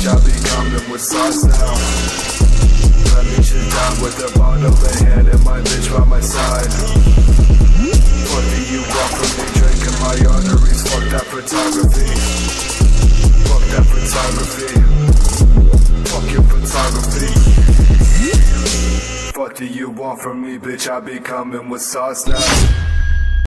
bitch, I be coming with sauce now. Let me sit down with a bottle in hand and my bitch by my side. What do you want from me? Drinking my arteries, fuck that photography. Fuck that photography. Fuck your photography. What do you want from me, bitch? I be coming with sauce now.